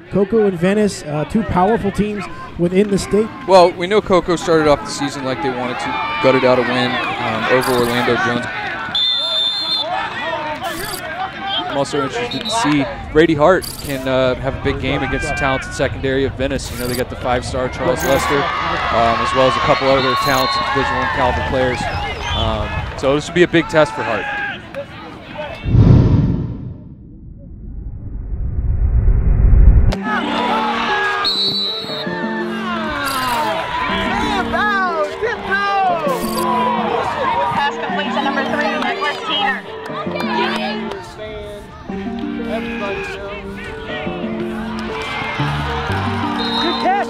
Cocoa and Venice, two powerful teams within the state. Well, we know Cocoa started off the season like they wanted to, gutted out a win over Orlando Jones. I'm also interested to see Brady Hart can have a big game against the talented secondary of Venice. You know, they got the 5-star Charles Lester, as well as a couple other talented Division I caliber players. So this would be a big test for Hart. Pass completion number 3, Nicholas Teener. Everybody knows. Good catch.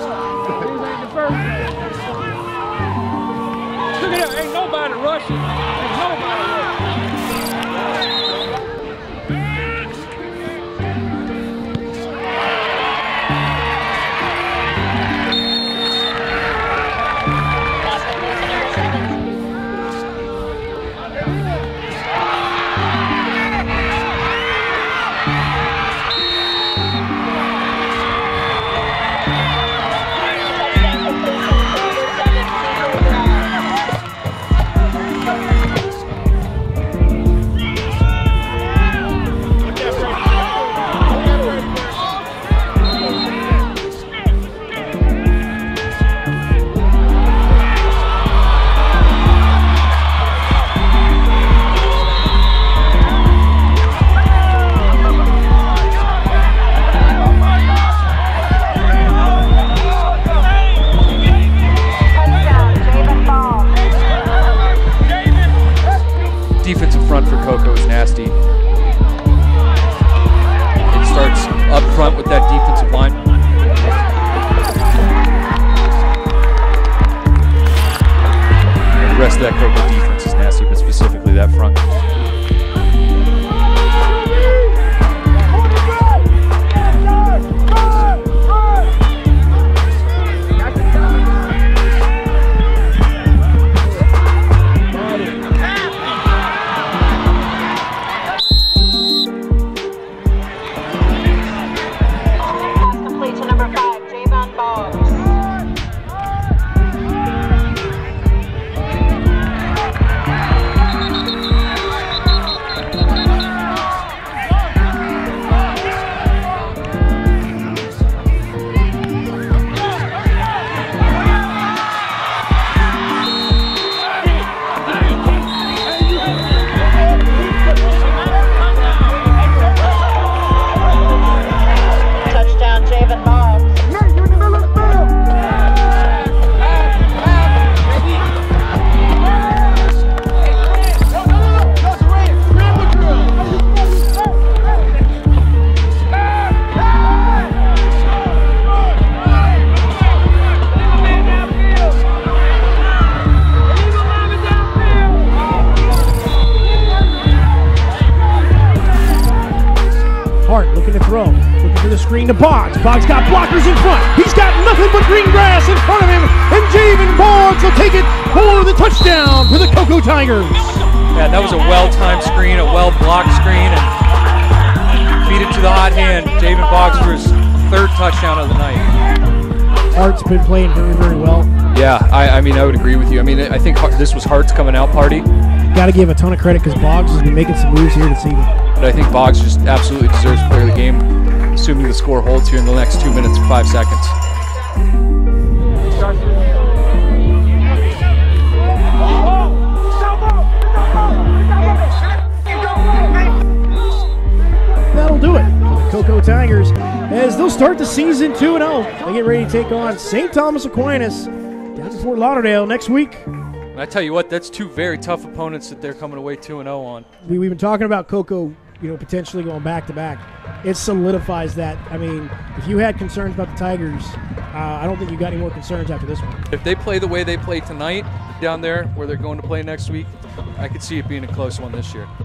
Look at that. Ain't nobody rushing. Ain't nobody Defensive front for Cocoa is nasty. It starts up front with that defensive line. And the rest of that Cocoa defense is nasty, but specifically that front. To Boggs. Boggs got blockers in front. He's got nothing but green grass in front of him, and XavierJEdwards will take it for the touchdown for the Cocoa Tigers. Yeah, that was a well-timed screen, a well-blocked screen, and feed it to the hot hand. XavierJEdwards for his 3rd touchdown of the night. Hart's been playing very, very well. Yeah, I mean, I would agree with you. I mean, I think this was Hart's coming out party. Got to give a ton of credit because Boggs has been making some moves here this evening. But I think Boggs just absolutely deserves player of the game, assuming the score holds here in the next 2 minutes and 5 seconds. That'll do it for the Cocoa Tigers as they'll start the season 2-0. They get ready to take on St. Thomas Aquinas down in Fort Lauderdale next week. And I tell you what, that's two very tough opponents that they're coming away 2-0 on. We've been talking about Cocoa, potentially going back-to-back. It solidifies that. I mean, if you had concerns about the Tigers, I don't think you got any more concerns after this one. If they play the way they play tonight down there where they're going to play next week, I could see it being a close one this year.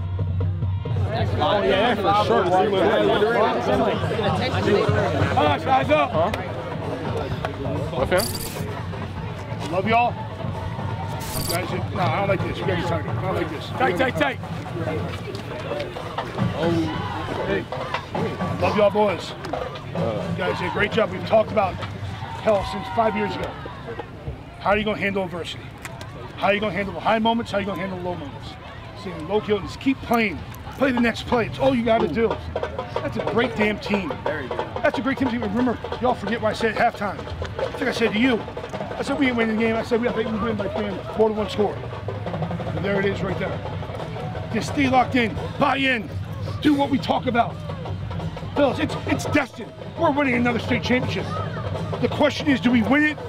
Okay. Love y'all. Guys, no, I don't like this. You gotta be tight. I don't like this. Tight. Oh, hey. Love y'all boys. You guys did a great job. We've talked about hell since 5 years ago. How are you going to handle adversity? How are you going to handle the high moments? How are you going to handle the low moments? Staying low key, just keep playing. Play the next play. It's all you got to do. That's a great damn team. That's a great team. Remember, y'all forget what I said at halftime. I think I said to you, I said we ain't winning the game. I said we have to win by playing 4-1 score. And there it is right there. Just stay locked in, buy in, do what we talk about. Fellas, it's destined. We're winning another state championship. The question is, do we win it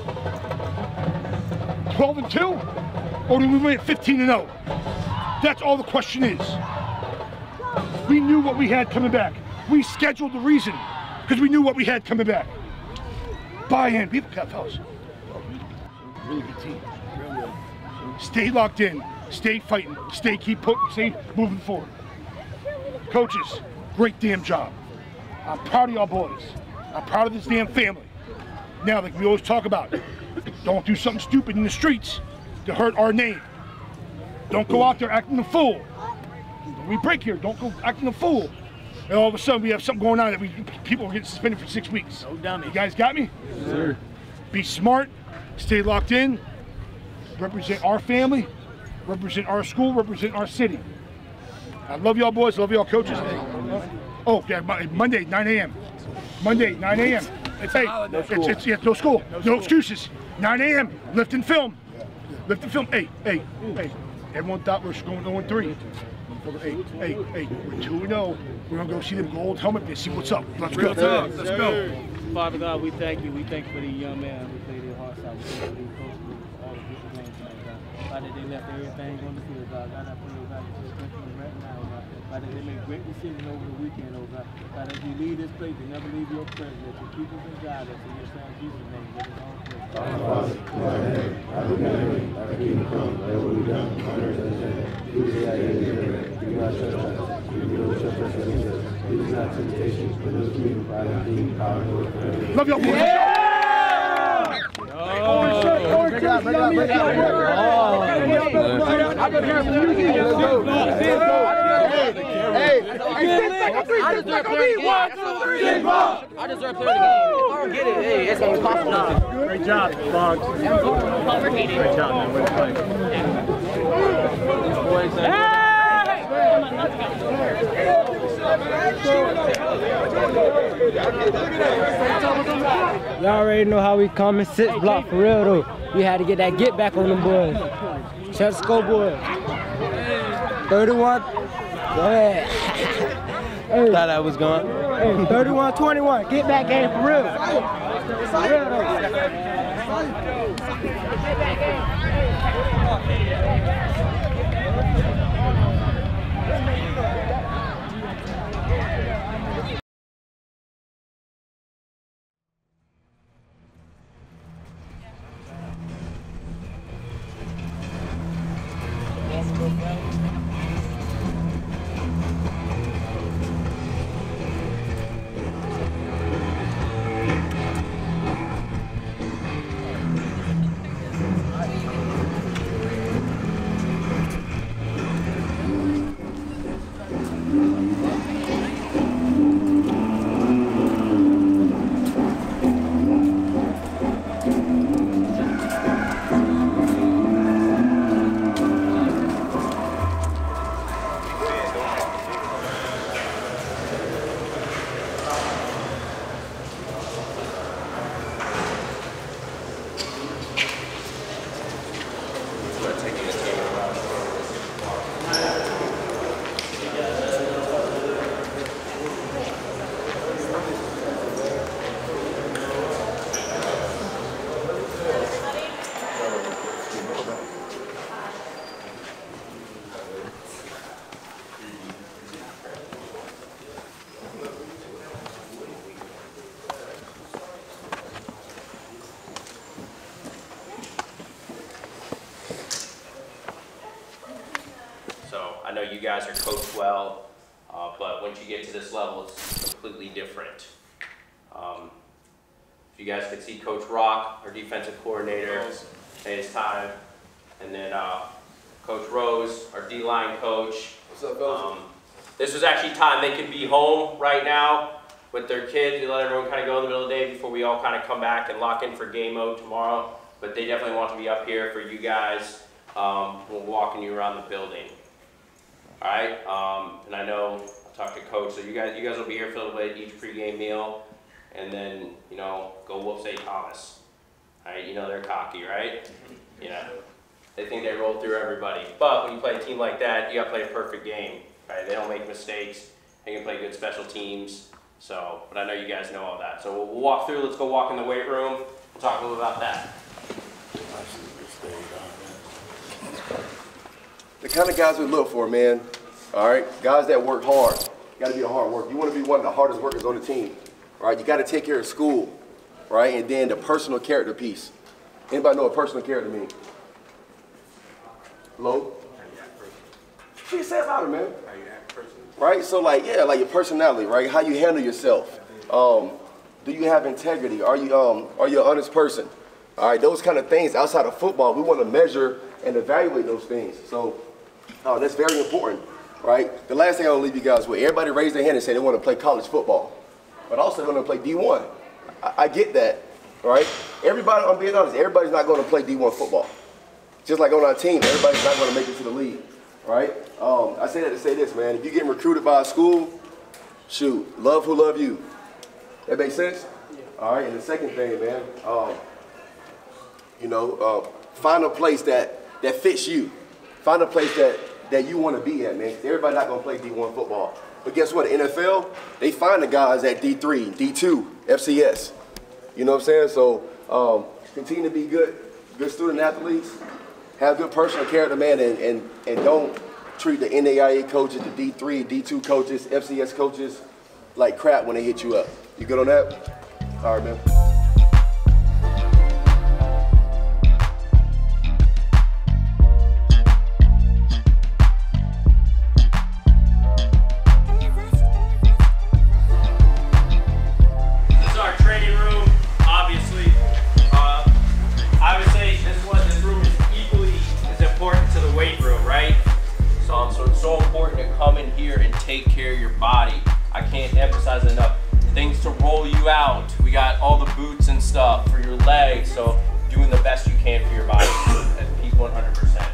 12-2, or do we win it 15-0? That's all the question is. We knew what we had coming back. We scheduled the reason because we knew what we had coming back. Buy in, people, fellas. Really good team. Stay locked in, stay fighting, stay moving forward. Coaches, great damn job. I'm proud of y'all boys. I'm proud of this damn family. Now, like we always talk about, don't do something stupid in the streets to hurt our name. Don't go out there acting a fool. When we break here, don't go acting a fool. And all of a sudden we have something going on that people are getting suspended for 6 weeks. No dummy. You guys got me? Yes, sir. Be smart, stay locked in, represent our family, represent our school, represent our city. I love y'all boys, love y'all coaches. Oh, yeah, Monday, 9 a.m. Monday, 9 a.m. It's no school, no excuses. 9 a.m. Lift and film. Lift and film. Hey. Everyone thought we were going 0-3. Hey, we're 2-0. We're gonna go see them gold helmet and see what's up. Let's go. Let's go. Father God, we thank you. We thank you for these young men who played their hearts out. We thank you for these coaches for all the different games tonight, God. God, that they left everything on the field, God. God, I pray, oh God, that you strengthen them right now, God. God, that they make great decisions over the weekend, oh God. God, as we leave this place, they never leave your presence. That you keep us in God. That's in your son Jesus' name. That is all praise. Our Father, who art in heaven, hallowed be thy name. Thy kingdom come, thy will be done, on earth as in heaven. Give us this day our daily bread. Forgive our trespasses, we forgive those who trespass against us. Lead us not into temptation, but deliver us from evil. For thine is the kingdom, power, and glory forever. Love y'all boys. I deserve player of the game. 1, 2, 3, I deserve player of the game. If I don't get it, hey, it's gonna be possible. Great job, Boggs. Great job, man. Way to play. Y'all already know how we coming. 6 block for real though. We had to get that get back on them boys. Check the scoreboard. 31. Go ahead. Hey. Thought I was gone. Hey, 31-21. Get back game for real. For real though. I know you guys are coached well, but once you get to this level, it's completely different. If you guys could see Coach Rock, our defensive coordinator, at his time, and then Coach Rose, our D-line coach. What's up, fellas? This was actually time they could be home right now, with their kids. We let everyone kind of go in the middle of the day before we all kind of come back and lock in for game mode tomorrow. But they definitely want to be up here for you guys. We're walking you around the building. All right, and I know I'll talk to Coach. So you guys will be here for a little bit, each pregame meal, and then go whoop St. Thomas. All right, they're cocky, right? Yeah, they think they roll through everybody. But when you play a team like that, you got to play a perfect game. Right? They don't make mistakes. They can play good special teams. So, but I know you guys know all that. So we'll walk through. Let's go walk in the weight room. We'll talk a little about that. The kind of guys we look for, man. All right, guys that work hard. You got to be a hard worker. You want to be one of the hardest workers on the team. All right, you got to take care of school, right? And then the personal character piece. Anybody know what personal character means? Hello? She said about it, man. Right? So like your personality, right? How you handle yourself. Do you have integrity? Are you an honest person? All right, those kind of things outside of football, we want to measure and evaluate those things. So that's very important, right? The last thing I want to leave you guys with, everybody raise their hand and say they want to play college football, but also they want to play D1. I get that, right? Everybody, I'm being honest, everybody's not going to play D1 football. Just like on our team, everybody's not going to make it to the league, right? I say that to say this, man. If you're getting recruited by a school, shoot, love who love you. That makes sense? Yeah. All right, and the second thing, man, find a place that fits you. Find a place that you want to be at, man. Everybody's not going to play D1 football. But guess what? The NFL, they find the guys at D3, D2, FCS. You know what I'm saying? So continue to be good student athletes. Have good personal character, man, and don't treat the NAIA coaches, the D3, D2 coaches, FCS coaches like crap when they hit you up. You good on that? All right, man. This is our training room, obviously. I would say this room is equally as important to the weight room, right? So it's so important to come in here and take care of your body. I can't emphasize enough. Things to roll you out. We got all the boots and stuff for your legs, so doing the best you can for your body at peak 100%.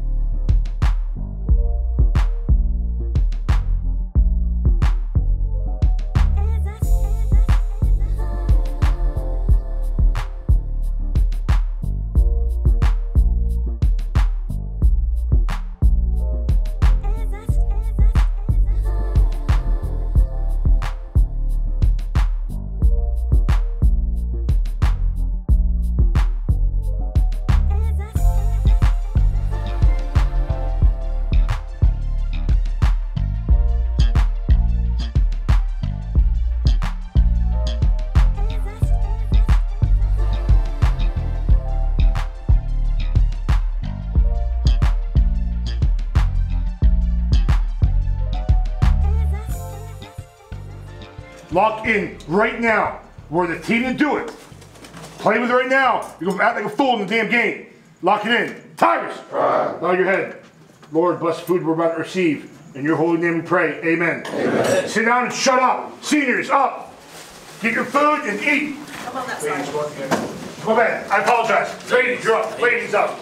Lock in right now. We're the team to do it. Play with it right now. You're going to act like a fool in the damn game. Lock it in. Tigers! Bow your head. Lord, bless the food we're about to receive. In your holy name we pray. Amen. Amen. Sit down and shut up. Seniors, up. Get your food and eat. How about that side? Go back. I apologize. Ladies, you're up. Ladies, up.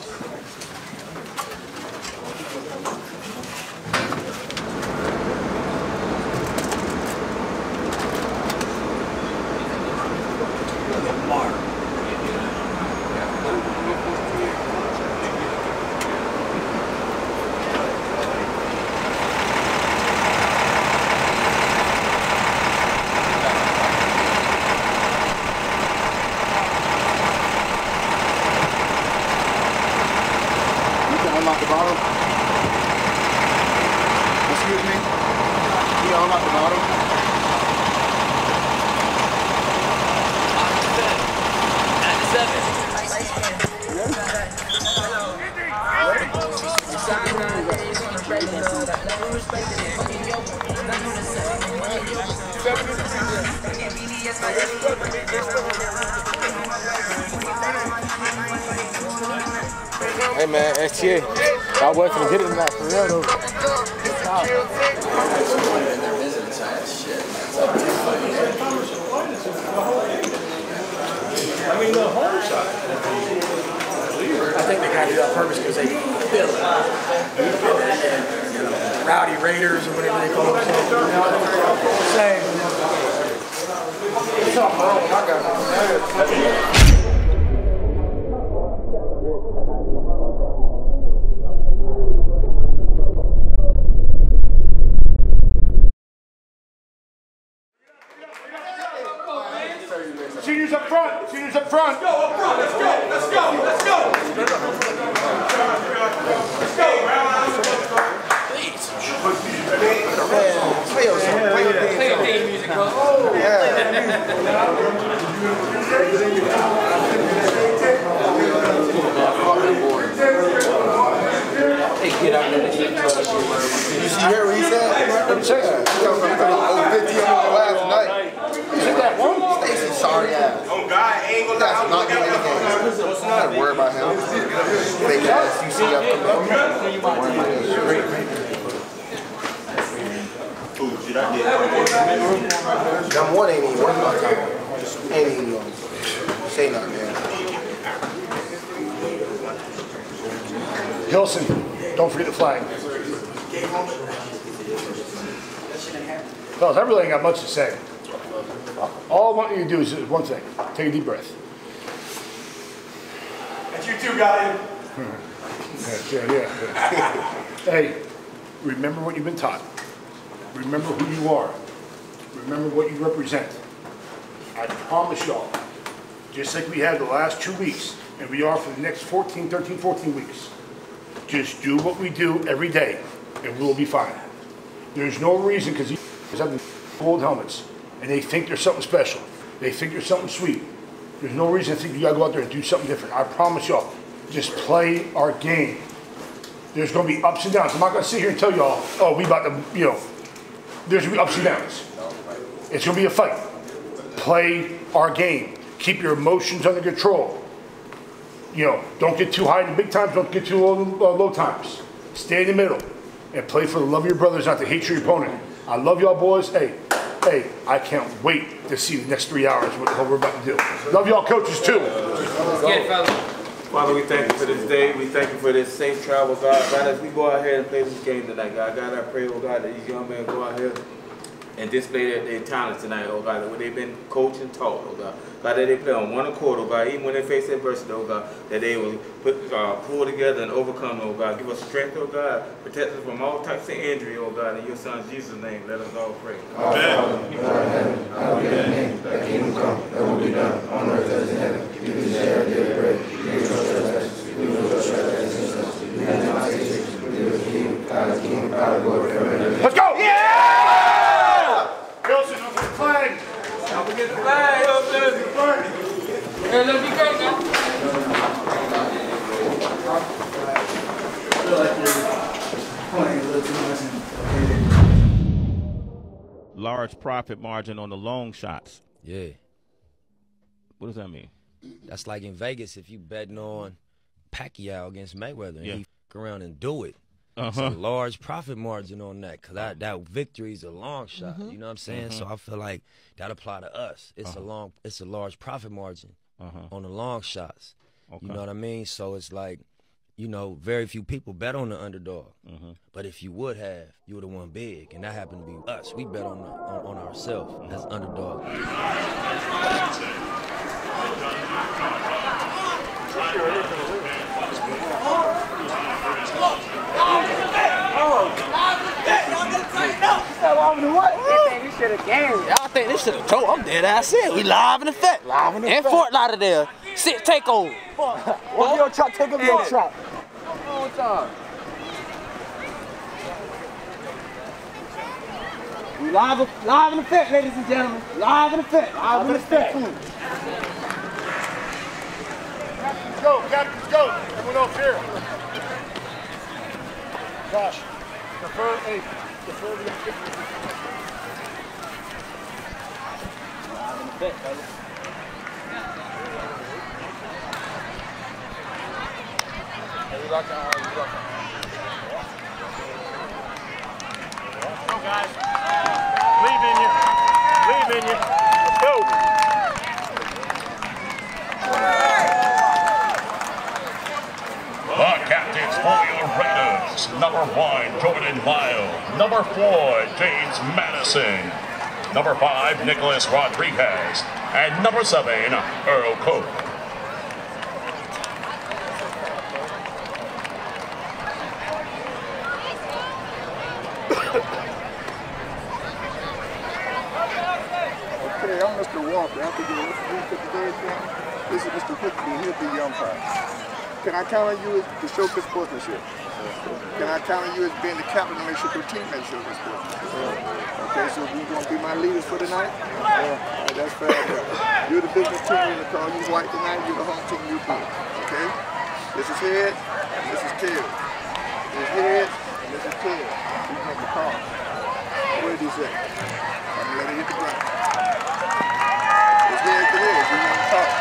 Unlock the bottom. Excuse me. Can you unlock the bottom? Hey man, XTA, I wasn't gonna get it in that for real though. It's hot. Raiders or whatever they call themselves. Same. What's up, bro? I got it. Seniors up front. Seniors up front. Let's go up front. Let's go. Let's go. Let's go. Let's go. Please. Play your theme music, bro. Hey, get out there. You see her reset? He talking about 50 on the last night. You see that one? Stacy, sorry ass. Oh, God, ain't gonna That's not getting the game. I'm not worried about him. Fake ass UCF. Number one ain't even working on time. Ain't even going. Say nothing, man. Hilson, don't forget the flag. Fellas, I really ain't got much to say. All I want you to do is one thing. Take a deep breath. That's you too, guy. Yeah. Hey, remember what you've been taught. Remember who you are. Remember what you represent. I promise y'all, just like we had the last 2 weeks, and we are for the next 13, 14 weeks, just do what we do every day, and we will be fine. There's no reason, because these have gold helmets, and they think they're something special. They think they're something sweet. There's no reason to think you gotta go out there and do something different. I promise y'all, just play our game. There's gonna be ups and downs. I'm not gonna sit here and tell y'all, oh, we about to, you know, there's gonna be ups and downs. It's gonna be a fight. Play our game. Keep your emotions under control. You know, don't get too high in the big times, don't get too low times. Stay in the middle and play for the love of your brothers, not the hate your opponent. I love y'all boys. Hey, I can't wait to see the next 3 hours what the hell we're about to do. Love y'all coaches too. Father, we thank you for this day. We thank you for this safe travel, God. God, as we go out here and play this game tonight, God, I pray, oh God, that these young men go out here and display their talents tonight, oh God, that they've been coached and taught, oh God. God, that they play on one accord, oh God, even when they face adversity, oh God, that they will pull together and overcome, oh God. Give us strength, oh God. Protect us from all types of injury, oh God. In your Son Jesus' name, let us all pray. Amen. Hallowed be thy name. Thy kingdom come. Thy will be done on earth as in heaven. Give us this day our daily bread. Forgive us our trespasses. Forgive us our trespasses against us. Lead us not into temptation. Forgive us the kingdom. God is the kingdom. God is glory forever. Let's go! Yeah! Wilson, don't forget the flag. Don't forget the flag, Wilson. Hey, let me go now. I feel like you're playing a little too much. Large profit margin on the long shots. Yeah. What does that mean? That's like in Vegas if you betting on Pacquiao against Mayweather and he fuck around and do it. It's a large profit margin on that because that victory is a long shot. You know what I'm saying? So I feel like that apply to us. It's a large profit margin on the long shots. You know what I mean? So it's like, you know, very few people bet on the underdog. But if you would have, you would have won big, and that happened to be us. We bet on ourselves as underdog. Y'all think this should have told? I'm dead ass in. We live in effect. Live in effect. And Fort Lauderdale. Sit, take over. What's your trap? Take up your trap. One time. We live in effect, ladies and gentlemen. Live in effect. Live in effect. Captains go, captains go. Everyone else here. Josh, defer the Bet, brother. Go, guys. Leave in you. Let's go. The captains for your Raiders. Number 1, Jordan Miles. Number Number 4, James Madison. Number 5, Nicholas Rodriguez. And number 7, Earl Cook. Okay, I'm Mr. Walker. After the third down, this is Mr. Whitby. He'll be the umpire. Can I count on you to show good sportsmanship? Can I count on you as being the captain to make sure your teammates show good sportsmanship? Okay, so you're going to be my leaders for tonight? Right, that's fair enough. You're the business team in the call. You white tonight, you're the home team, you're blue. Okay? This is head, and this is tail. This is head, and this is tail. You make the call. What did he say? I'm going to let it hit the ground. It's head to head. You want to talk.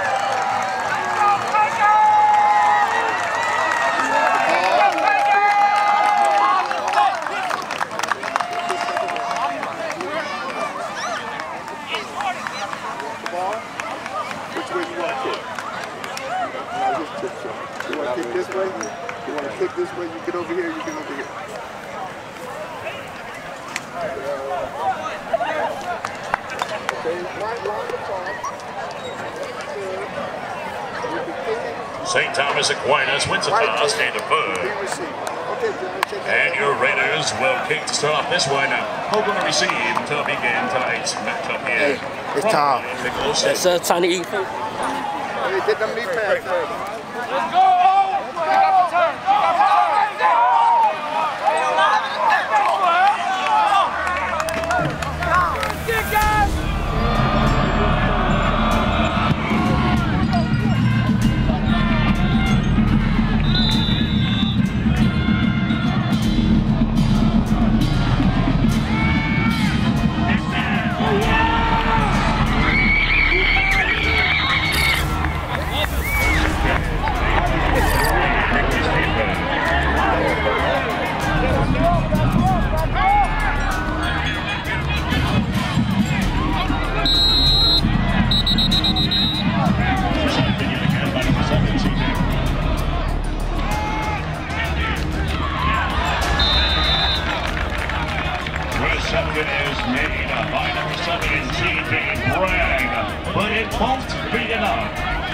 You want to kick this way? You want to kick this way? You get over here, you get over here. Okay, right line the palm. St. Thomas Aquinas wins the toss and deferred. And your Raiders will kick to start off this one. Who's going to receive to begin tonight's matchup here? It's time. It's time to eat food. Hey, get them meat bags. Let's go! Is made by number 17, Bragg, but it won't be enough.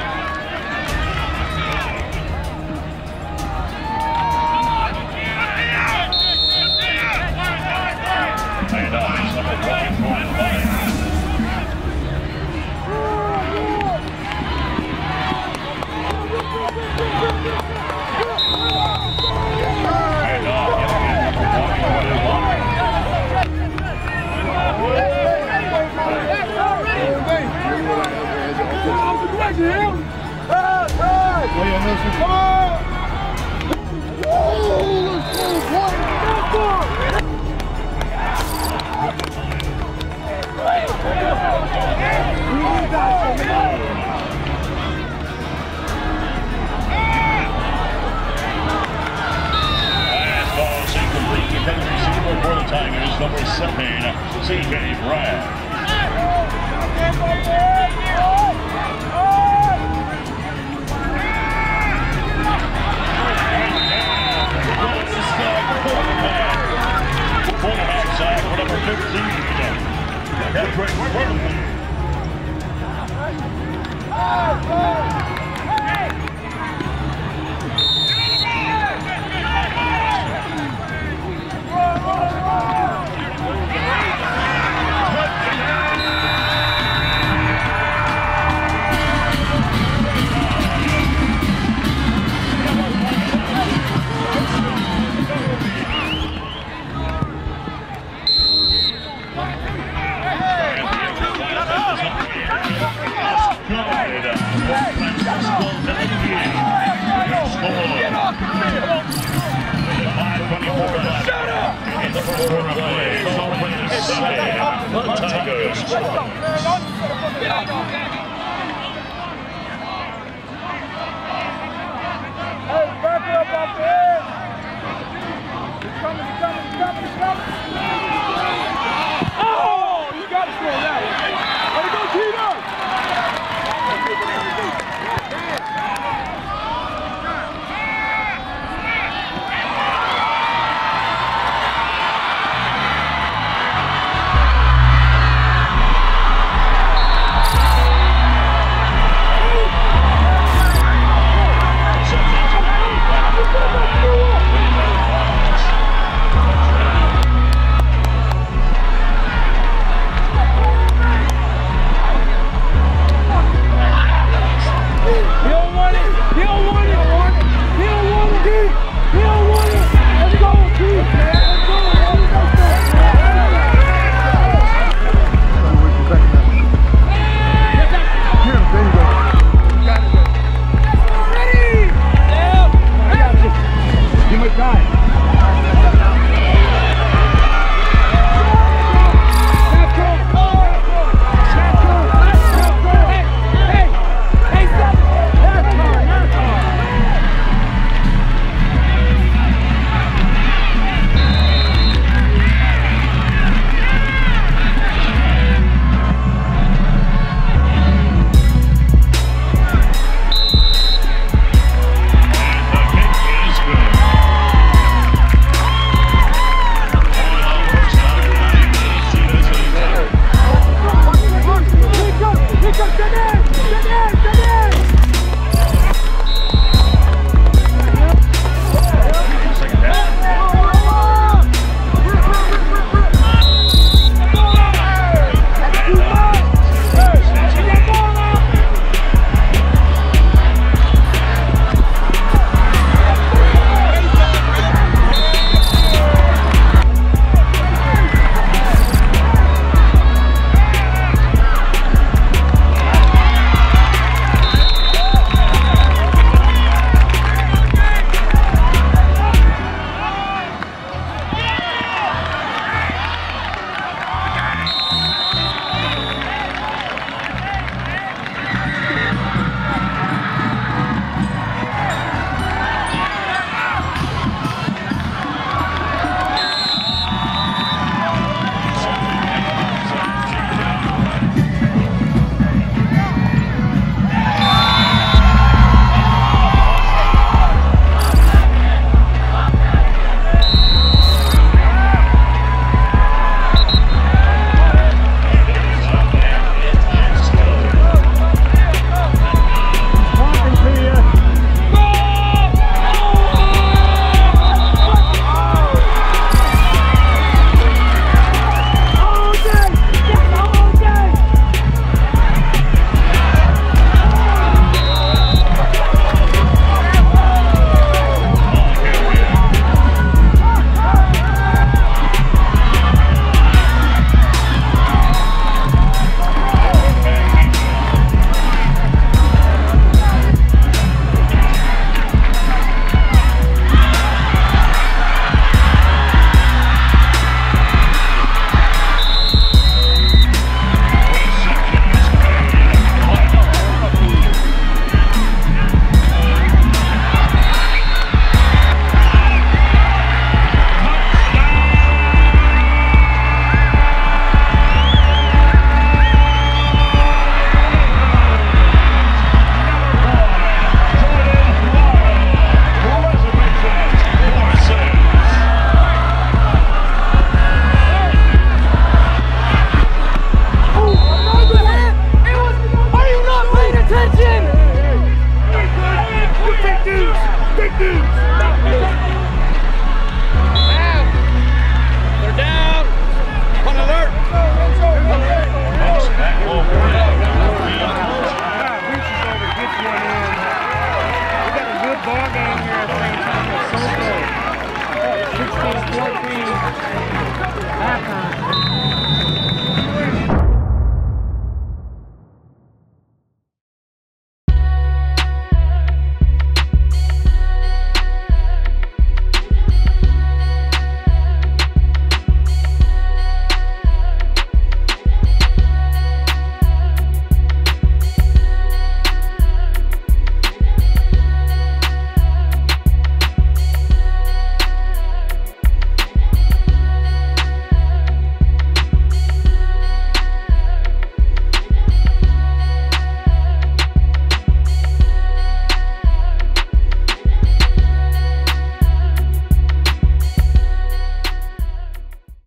And it's number 5. For the Tigers, number 7, C.J. Bragg. Quarterback side for number 15. That's great work.